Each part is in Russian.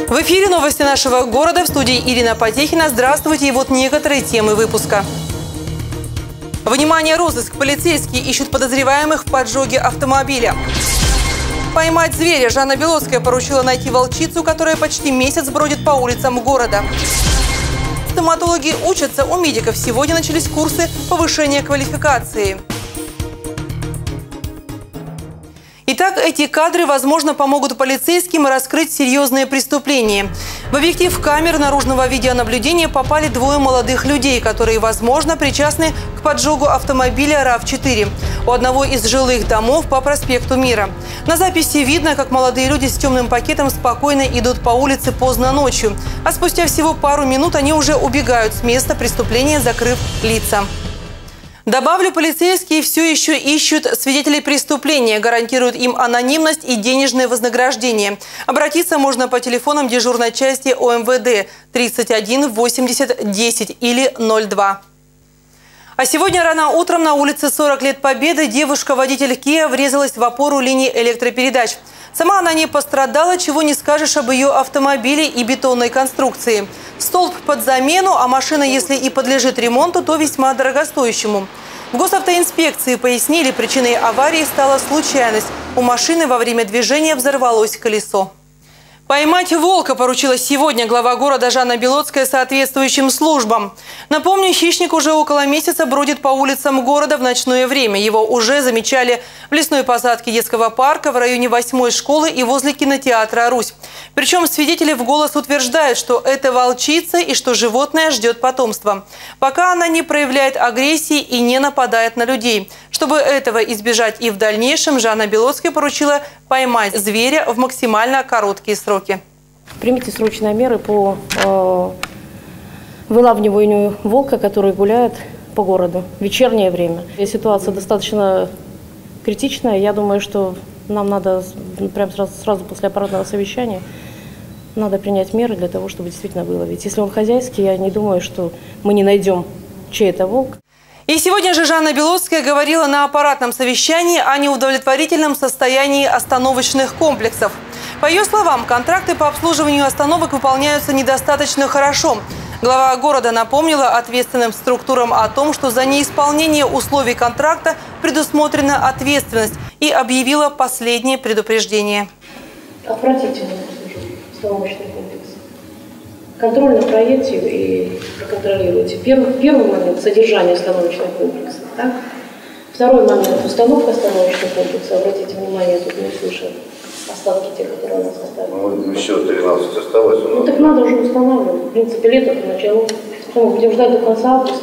В эфире новости нашего города, в студии Ирина Потехина. Здравствуйте, и вот некоторые темы выпуска. Внимание, розыск. Полицейские ищут подозреваемых в поджоге автомобиля. Поймать зверя. Жанна Белоцкая поручила найти волчицу, которая почти месяц бродит по улицам города. Стоматологи учатся у медиков. Сегодня начались курсы повышения квалификации. Итак, эти кадры, возможно, помогут полицейским раскрыть серьезные преступления. В объектив камер наружного видеонаблюдения попали двое молодых людей, которые, возможно, причастны к поджогу автомобиля RAV4 у одного из жилых домов по проспекту Мира. На записи видно, как молодые люди с темным пакетом спокойно идут по улице поздно ночью, а спустя всего пару минут они уже убегают с места преступления, закрыв лица. Добавлю, полицейские все еще ищут свидетелей преступления, гарантируют им анонимность и денежное вознаграждение. Обратиться можно по телефонам дежурной части ОМВД 31 80 10 или 02. А сегодня рано утром на улице 40 лет Победы девушка-водитель Kia врезалась в опору линии электропередач. Сама она не пострадала, чего не скажешь об ее автомобиле и бетонной конструкции. Столб под замену, а машина, если и подлежит ремонту, то весьма дорогостоящему. В госавтоинспекции пояснили, причиной аварии стала случайность. У машины во время движения взорвалось колесо. Поймать волка поручила сегодня глава города Жанна Белоцкая соответствующим службам. Напомню, хищник уже около месяца бродит по улицам города в ночное время. Его уже замечали в лесной посадке детского парка, в районе 8-й школы и возле кинотеатра «Русь». Причем свидетели в голос утверждают, что это волчица и что животное ждет потомства. Пока она не проявляет агрессии и не нападает на людей. Чтобы этого избежать и в дальнейшем, Жанна Белоцкая поручила поймать зверя в максимально короткие сроки. Примите срочные меры по вылавливанию волка, который гуляет по городу в вечернее время. Ситуация достаточно критичная. Я думаю, что нам надо прямо сразу после аппаратного совещания надо принять меры для того, чтобы действительно выловить. Если он хозяйский, я не думаю, что мы не найдем, чей это волк. И сегодня же Жанна Белоцкая говорила на аппаратном совещании о неудовлетворительном состоянии остановочных комплексов. По ее словам, контракты по обслуживанию остановок выполняются недостаточно хорошо. Глава города напомнила ответственным структурам о том, что за неисполнение условий контракта предусмотрена ответственность, и объявила последнее предупреждение. Отвратительно остановочный комплекс. Контроль на проекте и проконтролируйте. Первый момент – содержание остановочного комплекса. Так? Второй момент – установка остановочного комплекса. Обратите внимание, тут не слышим остатки тех, которые у нас остались. Ну, еще 13 осталось. Ну так надо уже устанавливать. В принципе, лето начало. Что мы будем ждать до конца августа?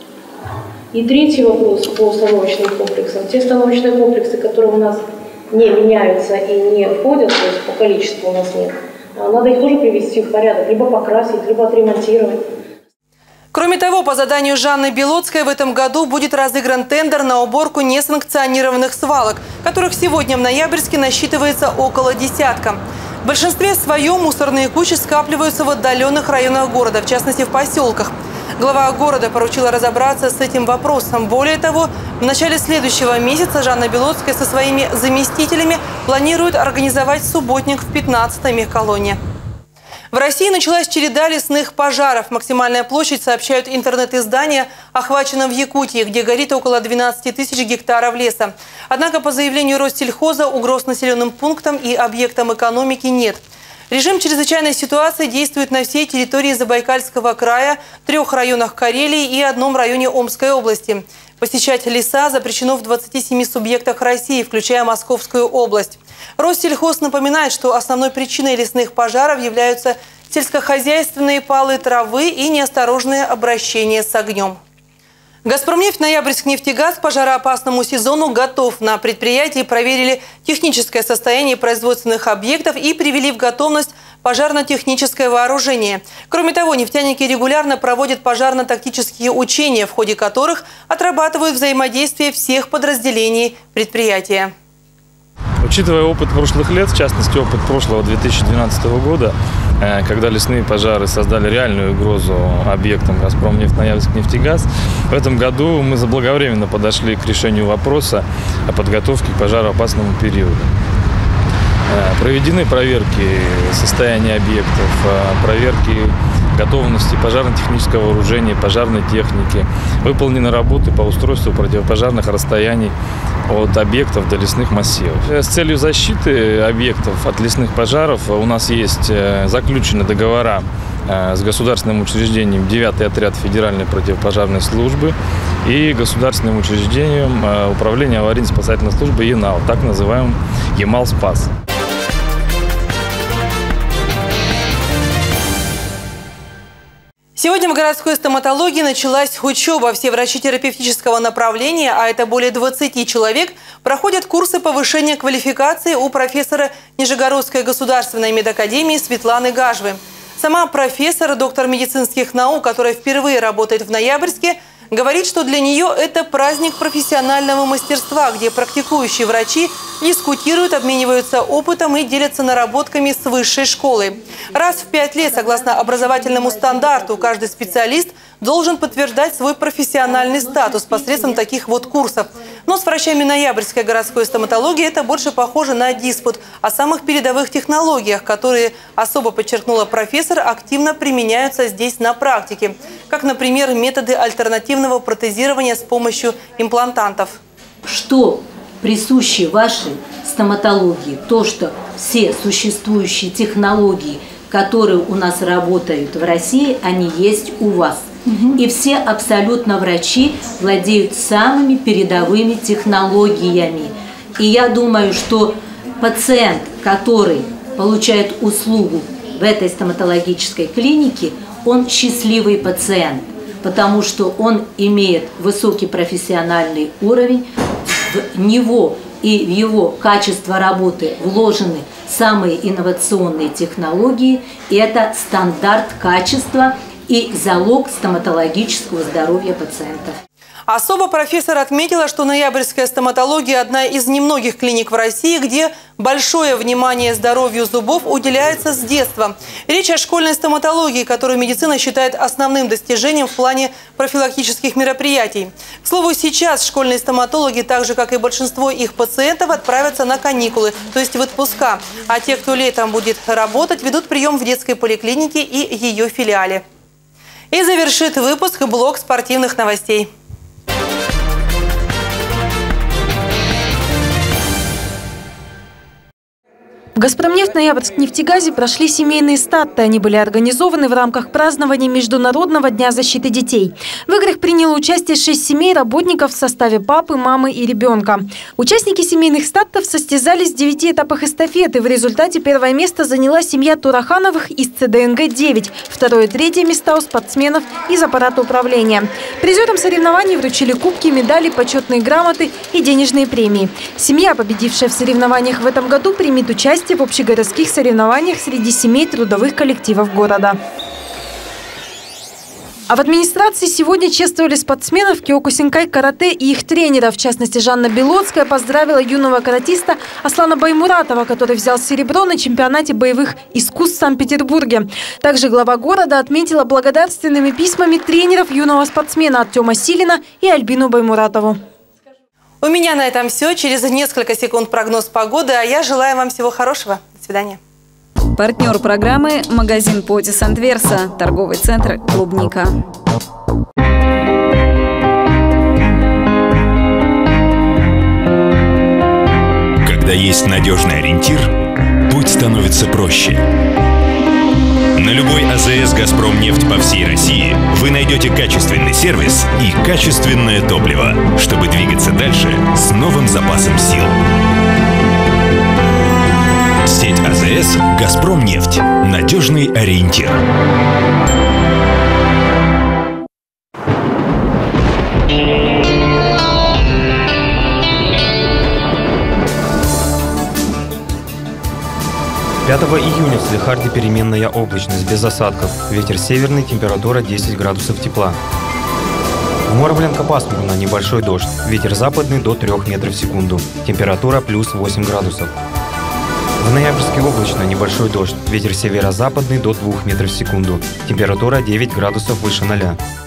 И третий вопрос по остановочным комплексам. Те остановочные комплексы, которые у нас не меняются и не входят, то есть по количеству у нас нет, надо их тоже привести в порядок, либо покрасить, либо отремонтировать. Кроме того, по заданию Жанны Белоцкой в этом году будет разыгран тендер на уборку несанкционированных свалок, которых сегодня в Ноябрьске насчитывается около десятка. В большинстве своем мусорные кучи скапливаются в отдаленных районах города, в частности в поселках. Глава города поручила разобраться с этим вопросом. Более того, в начале следующего месяца Жанна Белоцкая со своими заместителями планирует организовать субботник в 15-й мехколонне. В России началась череда лесных пожаров. Максимальная площадь, сообщают интернет-издания, охвачена в Якутии, где горит около 12 тысяч гектаров леса. Однако, по заявлению Россельхоза, угроз населенным пунктам и объектам экономики нет. Режим чрезвычайной ситуации действует на всей территории Забайкальского края, 3 районах Карелии и 1 районе Омской области. Посещать леса запрещено в 27 субъектах России, включая Московскую область. Россельхоз напоминает, что основной причиной лесных пожаров являются сельскохозяйственные палы травы и неосторожное обращение с огнем. «Газпромнефть», «Ноябрьскнефтегаз» к пожароопасному сезону готов. На предприятии проверили техническое состояние производственных объектов и привели в готовность пожарно-техническое вооружение. Кроме того, нефтяники регулярно проводят пожарно-тактические учения, в ходе которых отрабатывают взаимодействие всех подразделений предприятия. Учитывая опыт прошлых лет, в частности опыт прошлого 2012 года, когда лесные пожары создали реальную угрозу объектам «Газпромнефть», «Ноябрьскнефтегаз», в этом году мы заблаговременно подошли к решению вопроса о подготовке к пожароопасному периоду. Проведены проверки состояния объектов, проверки готовности пожарно-технического вооружения, пожарной техники. Выполнены работы по устройству противопожарных расстояний от объектов до лесных массивов. С целью защиты объектов от лесных пожаров у нас есть заключены договора с государственным учреждением 9-й отряд Федеральной противопожарной службы и государственным учреждением Управления аварийно-спасательной службы ЯНАУ, так называемым Ямал-Спас. Сегодня в городской стоматологии началась учеба. Все врачи терапевтического направления, а это более 20 человек, проходят курсы повышения квалификации у профессора Нижегородской государственной медакадемии Светланы Гажвы. Сама профессор, доктор медицинских наук, которая впервые работает в Ноябрьске, говорит, что для нее это праздник профессионального мастерства, где практикующие врачи дискутируют, обмениваются опытом и делятся наработками с высшей школы. Раз в 5 лет, согласно образовательному стандарту, каждый специалист должен подтверждать свой профессиональный статус посредством таких вот курсов. Но с врачами Ноябрьской городской стоматологии это больше похоже на диспут о самых передовых технологиях, которые, особо подчеркнула профессор, активно применяются здесь на практике. Как, например, методы альтернативного протезирования с помощью имплантантов. Что присуще вашей стоматологии? То, что все существующие технологии, которые у нас работают в России, они есть у вас. И все абсолютно врачи владеют самыми передовыми технологиями. И я думаю, что пациент, который получает услугу в этой стоматологической клинике, он счастливый пациент, потому что он имеет высокий профессиональный уровень, в него и в его качество работы вложены самые инновационные технологии, и это стандарт качества и залог стоматологического здоровья пациентов. Особо профессор отметила, что Ноябрьская стоматология – одна из немногих клиник в России, где большое внимание здоровью зубов уделяется с детства. Речь о школьной стоматологии, которую медицина считает основным достижением в плане профилактических мероприятий. К слову, сейчас школьные стоматологи, так же как и большинство их пациентов, отправятся на каникулы, то есть в отпуска. А те, кто летом будет работать, ведут прием в детской поликлинике и ее филиале. И завершит выпуск блок спортивных новостей. В «Газпромнефть-Ноябрьск-нефтегазе» прошли семейные старты. Они были организованы в рамках празднования Международного дня защиты детей. В играх приняло участие 6 семей работников в составе папы, мамы и ребенка. Участники семейных стартов состязались в 9 этапах эстафеты. В результате первое место заняла семья Турахановых из ЦДНГ-9. Второе и третье места у спортсменов из аппарата управления. Призерам соревнований вручили кубки, медали, почетные грамоты и денежные премии. Семья, победившая в соревнованиях в этом году, примет участие в общегородских соревнованиях среди семей трудовых коллективов города. А в администрации сегодня чествовали спортсменов Киокусинкай карате и их тренеров. В частности, Жанна Белоцкая поздравила юного каратиста Аслана Баймуратова, который взял серебро на чемпионате боевых искусств в Санкт-Петербурге. Также глава города отметила благодарственными письмами тренеров юного спортсмена Артема Силина и Альбину Баймуратову. У меня на этом все. Через несколько секунд прогноз погоды, а я желаю вам всего хорошего. До свидания. Партнер программы – магазин Потис Антверса, торговый центр «Клубника». Когда есть надежный ориентир, путь становится проще. На любой АЗС «Газпромнефть» по всей России вы найдете качественный сервис и качественное топливо, чтобы двигаться дальше с новым запасом сил. Сеть АЗС «Газпромнефть». Надежный ориентир. Июня в Салехарде переменная облачность, без осадков. Ветер северный, температура 10 градусов тепла. В Моровленко пасмурно, небольшой дождь. Ветер западный до 3 метров в секунду. Температура плюс 8 градусов. В Ноябрьске облачно, небольшой дождь. Ветер северо-западный до 2 метров в секунду. Температура 9 градусов выше 0.